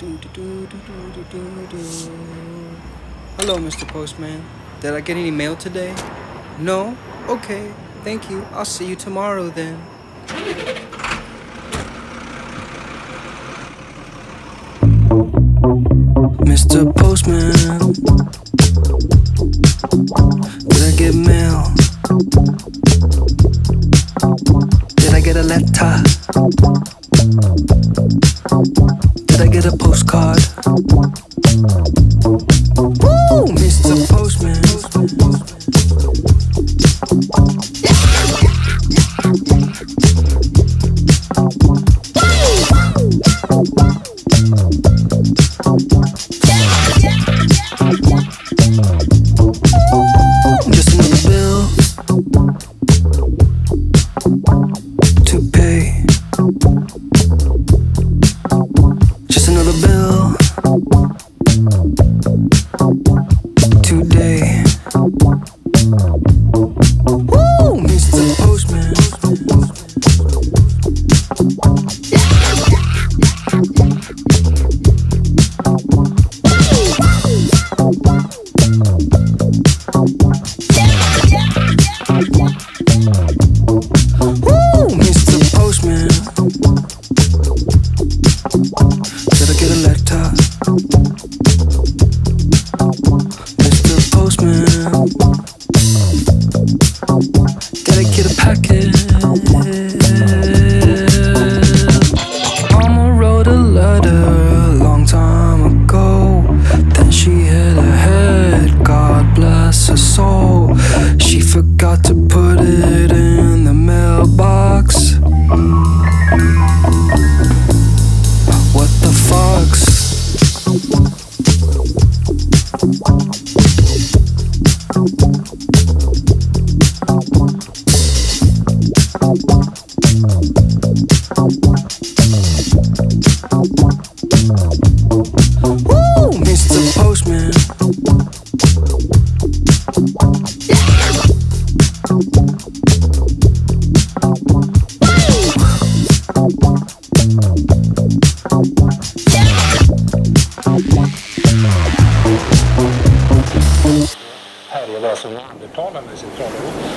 Hello, Mr. Postman. Did I get any mail today? No? Okay, thank you. I'll see you tomorrow then. Mr. Postman, did I get mail? Did I get a letter? Did I get a postcard? Woo, Mr. Postman. Just another bill to pay. Just another bill today. Woo, Mr. Postman. Woo, Mr. Postman. Did I get a letter? Mr. Postman. Did I get a packet? Mama wrote a letter a long time ago. Then she hit her head, God bless her soul. She forgot to put it in the mailbox. What the fucks? Woo, Mr. Postman. Här är vad som undertalar med centralort.